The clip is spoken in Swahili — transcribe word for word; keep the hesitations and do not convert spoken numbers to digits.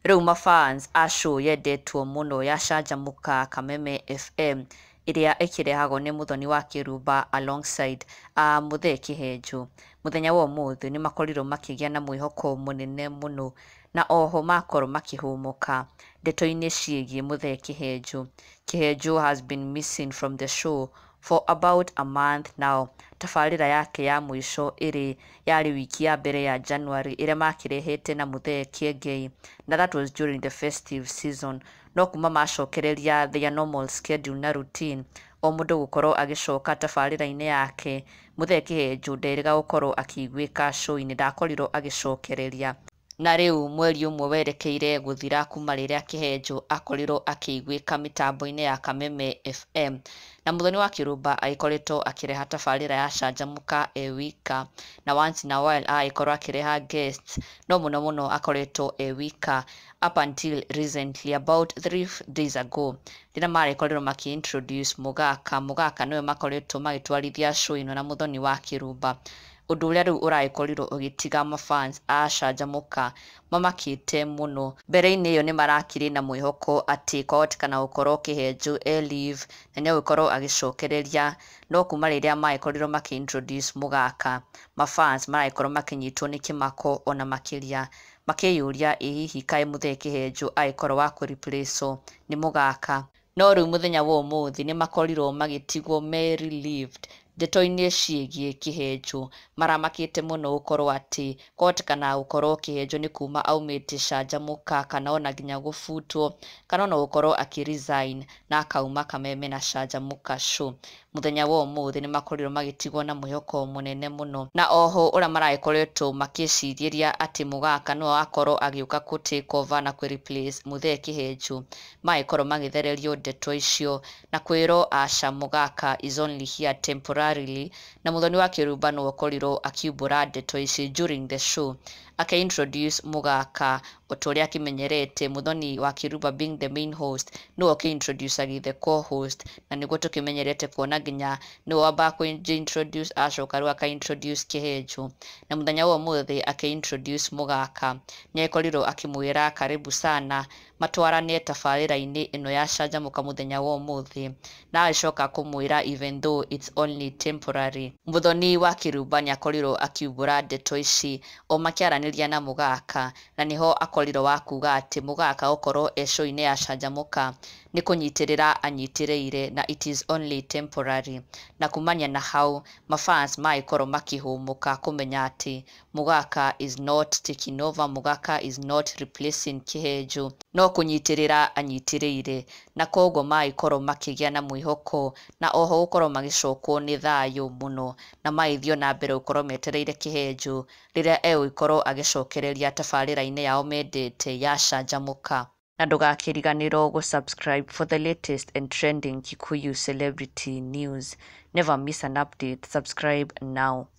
Riu mafans a show yendetwo muno ya canjamũka Kameme F M iria ĩkĩrehagwo nĩ Mũthoni Wakirumba alongside a Mũthee Kihenjo. Mũthenya wa ũmũthĩ nĩ makorirwo makĩgĩa na mwĩhoko mũnene mũno na oho makorwo makĩhũmũka ndeto-inĩ ciĩgiĩ Mũthee Kihenjo. Kihenjo has been missing from the show for about a month now. Tabarĩra yake ya mũico ĩrĩ yarĩ wiki ya mbere ya January ĩrĩa makĩrehete na Mũthee Kiengei, na that was during the festive season. No kuma macokereria their normal schedule na routine, o mũndũ gũkorwo agĩcoka tabarĩra-inĩ yake, Mũthee Kihenjo nderĩga gũkorwo akĩiguĩka show-inĩ, ndakorirwo agĩcokereria. Na rĩu mweri ũmwe werekeire gũthira kuma rĩrĩa Kihenjo akorirwo akĩiguĩka mĩtambo-inĩ ya Kameme F M, na Mũthoni Wakirumba agĩkoretwo akĩreha tabarĩra ya canjamũka e wika, na once in a while agĩkorwo akĩreha guests, no mũno mũno akoretwo e wika up until recently, about three days ago, rĩrĩa marĩkorirwo makĩ-introduce Mũgaka. Mũgaka nĩwe makoretwo magĩtwarithia show ĩno na Mũthoni Wakirumba, ũndũ ũrĩa rĩu ũragĩkorirwo ũgĩtiga mafans a canjamũka mamakĩte mũno. Mbere-inĩ ĩyo nĩ marakĩrĩ na mwĩhoko atĩ kwahotekana gũkorwo Kihenjo e leave na nĩ agũkorwo agĩcokereria, no kuma rĩrĩa magĩkorirwo makĩ-introduce Mũgaka, mafans maragĩkorwo makĩnyitwo nĩ kĩmako ona makĩria, makĩyũria ĩ hihi kaĩ Mũthee Kihenjo agĩkorwo wa kũ-replace nĩ Mũgaka. No rĩu mũthenya wa ũmũthĩ nĩ makorirwo magĩtigwo me relieved ndeto-inĩ ciĩgiĩ Kihenjo. Maramakĩte mũno gũkorwo atĩ kwahotekana gũkorwo Kihenjo nĩ kuma aumĩte canjamũka, kana ona nginya gũbutwo, kana ona gũkorwo akĩ-resign na akauma Kameme na canjamũka show. Mũthenya wa ũmũthĩ nĩ makorirwo magĩtigwo na mwĩhoko mũnene mũno, na oho ũrĩa maragĩkoretwo makĩcirĩria atĩ Mũgaka no akorwo agĩũka kũ take over na kũ replace Mũthee Kihenjo, magĩkorwo magĩthererio ndeto icio na kwĩrwo aca, Mũgaka is only here temporarily, na Mũthoni Wakirumba no akorirwo akiumbũra ndeto ici during the show, aka-introduce Mũgaka ota ũrĩa akĩmenyerete. Mũthoni Wakirumba being the main host, no akĩ-introduce the co-host, na nĩguo tũkĩmenyerete kuona nginya nĩwe wambaga kũ-introduce acoka rĩu aka-introduce Kihenjo, na mũthenya wa ũmũthĩ akĩ-introduce Mũgaka. Nĩ agĩkorirwo akĩmwĩra karibu sana matwarane tabarĩra-inĩ ĩno ya canjamũka mũthenya wa ũmũthĩ, na agĩcoka kũmwĩra even though it's only temporary. Mũthoni Wakirumba nĩ akorirwo akiumbũra ndeto ici o makĩaranĩria na Mũgaka, na nĩho akorirwo wa kuga atĩ Mũgaka gũkorwo e show-inĩ ya canjamũka nĩ kũnyitĩrĩra anyitĩrĩire na it is only temporary. Na kumania na hau mafans magĩkorwo makĩhũmũka kũmenya atĩ Mũgaka is not taking over, Mũgaka is not replacing Kihenjo, no kũnyitĩrĩra anyitĩrĩire, na koguo magĩkorwo makĩgĩa na mwĩhoko na oho gũkorwo magĩcokwo nĩ thayũ mũno, na magĩthiĩ na mbere gũkorwo metereire Kihenjo rĩrĩa egũgĩkorwo agĩcokereria tabarĩra-inĩ yao mendete ya canjamũka. Na ndũgakĩriganĩrwo gũ subscribe for the latest and trending Kikuyu celebrity news. Never miss an update. Subscribe now.